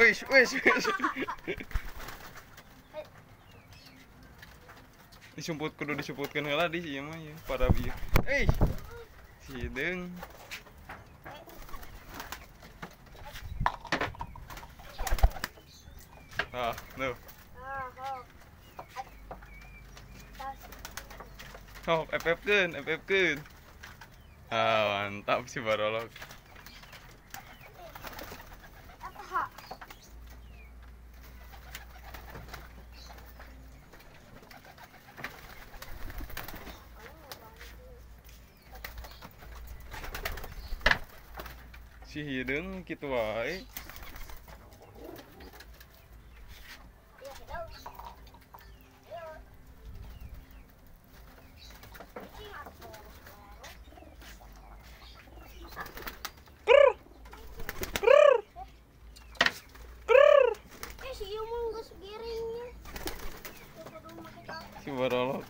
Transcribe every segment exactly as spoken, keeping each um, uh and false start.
Wis, wis, wis. Disumput kudu disumputkeun heula di ieu mah ya, para bieu. Eh. Si deung. Ah, no. Oh, F F keun, F F keun. Ah, mantap si Barolog. Si hideung kitu wae. Si Barolog.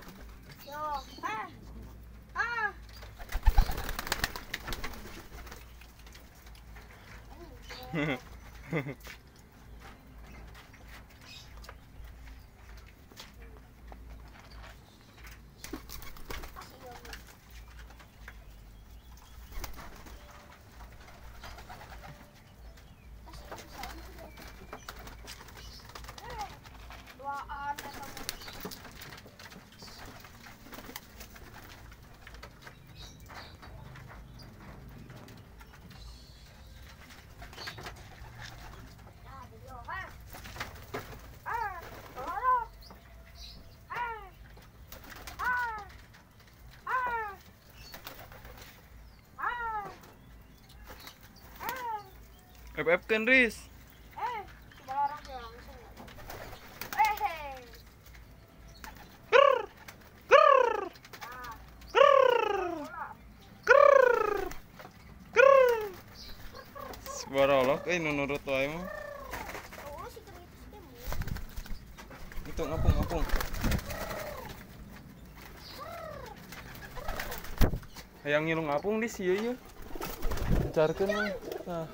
F F keun Riz. Eh, coba orang langsung. Eh, hei. Si Barolog euy nu nurut wae mah. Oh, si kritis teh. Itu ngapung ngapung. Hayang ngilu ngapung di sieu ieu. Encarkeun mah. Nah.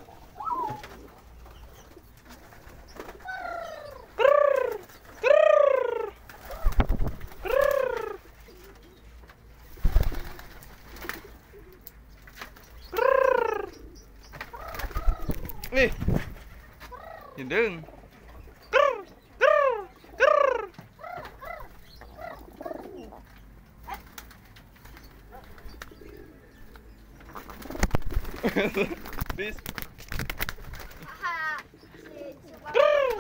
Nih. Hideung. Bis. Aha. Si coba.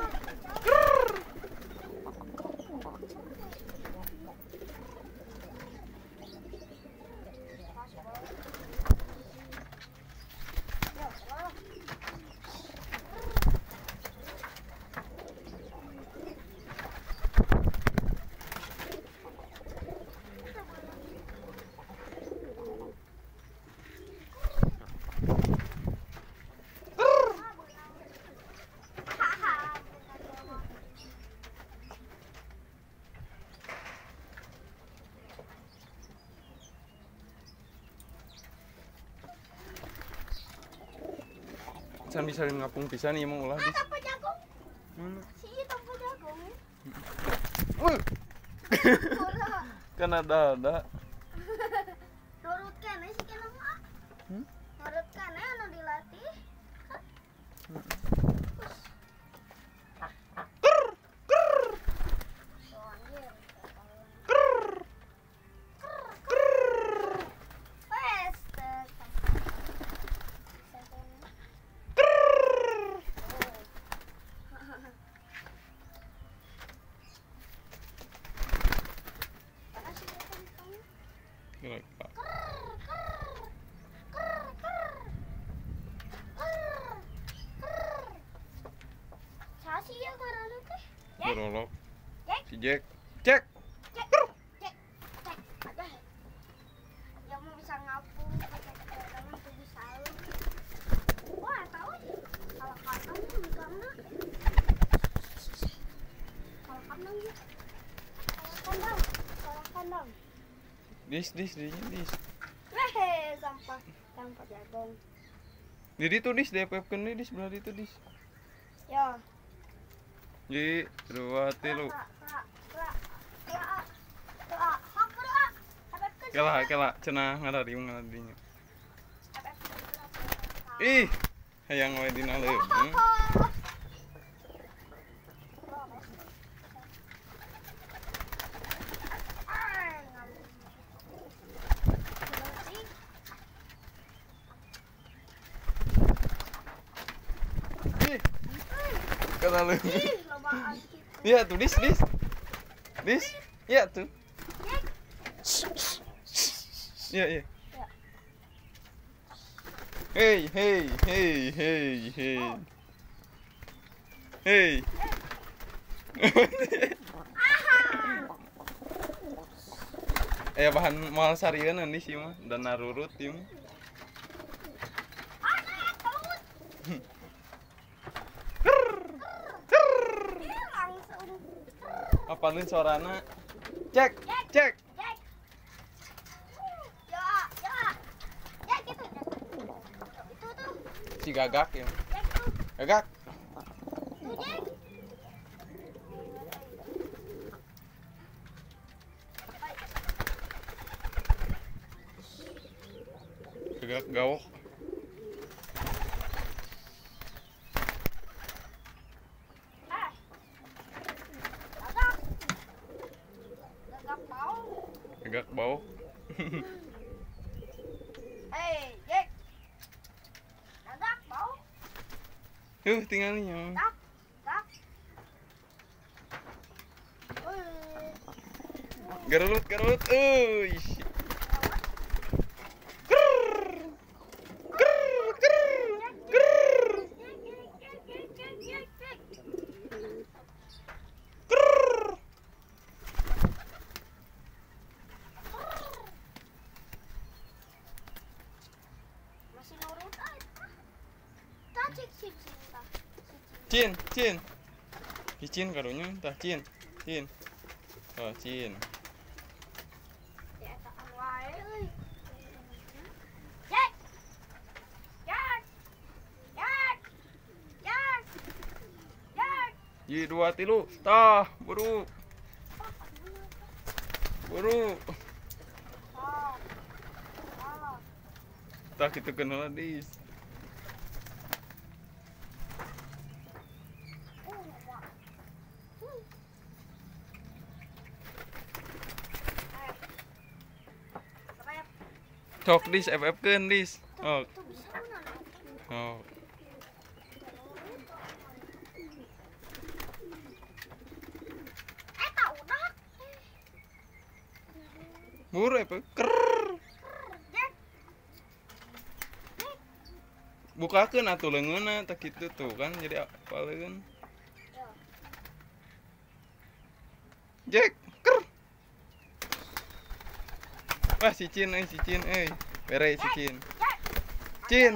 Can bisa ngapung pisan ieu mah ulah di. Apa jagung? Mana? Si itu apa jagung? Wih. Kan ada ada. Nurut kene si kene mah. Hmm? Nurut kene anu dilatih. Barolog. Si Jack. Jack. Cek, cek, cek, ada. Yang mau bisa ngapung, kamu tuh bisa. Wah, tahu ya? Kalau kandang tuh di kandang. Kalau kandang ya. Kalau kandang, kalau kandang. Dis, dis, dis, dis. Hehe, sampah, sampah jagung. Jadi tuh dis, D P F keun di sebelah itu dis. Ya. Ji, dua, tilu. Kela, kela, cenah ngarari ngararinya. Ih, hayang we dina leuweung. Ih, kata leuweung. Iya tuh, dis, dis. Dis, iya tuh. Iya, iya. Hey, hey, hey, hey, hey. Hey. Eh bahan mal sarian nih sih mah dan narurut ieu mah. Apalin suarana? Cek, cek. Si gagak ya. Gagak. Gagak gawok. Gagak bau. Hei, Jack. Gagak bau. Tuh tinggalnya. Gak, gak. Garut, garut. Euy. Masih nurut aja. Tacik sih cinta. Cin, cin. Cin karunya tah cin. Cin. Oh, cin. Ya tak wae euy. Jack. Jack. Jack. Jack. Jack. Ji dua tilu. Tah, buru. Buru. Oh. Oh. Tah kitu kenal dis. Sok dis F F keun dis. Oh. Itu bisa mana? Oh. Eh tak udah. Buru apa? Krrr. Jack. Bukakeun atuh leungeunna tah kitu tuh kan jadi apaleun. Jack. Krrr. Wah si Cin euy si Cin euy. Bere si Cin. Jack. Cin.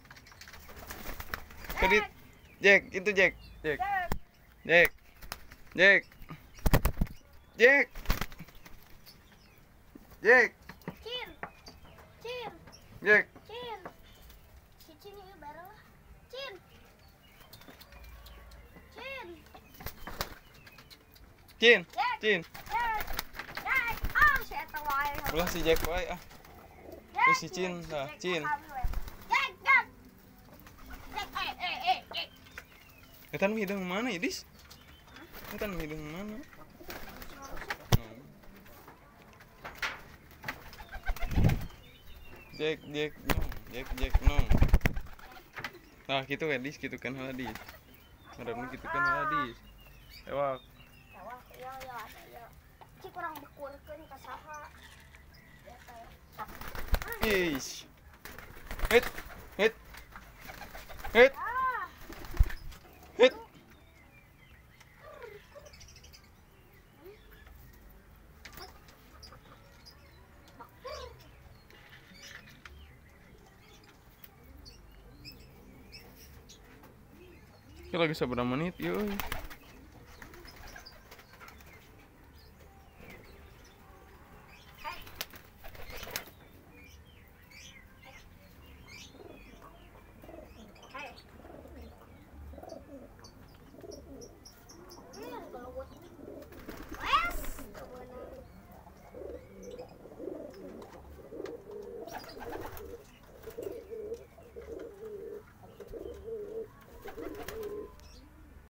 Kedit. Jack, itu Jack. Jack. Jack. Jack. Jack. Jack. Cin. Cin. Jack. Cin. Si Cin ini bareng lah. Cin. Cin. Cin. Jack. Cin. Jack. Jack. Ah, si eta wae. Ulah si Jack wae ah. Jack. Terus si Cin, dah, Jack, Cin. Jack, Jack. Jack, eh, eh, eh, Jack. Eta nu hidung mana ya, Dis? Eta nu hidung mana? Oh. Jack, Jack, no. Jack, Jack, no. Nah, gitu kan, Dis, gitu kan heula, Dis. Ngarepna gitu kan heula, Dis. Ewak. Wah, iya, iya, iya. Ci kurang bekulkeun ka saha. Ish. Hit. Hit. Hit. Ah, Hit. Kita lagi seberapa menit, yuk.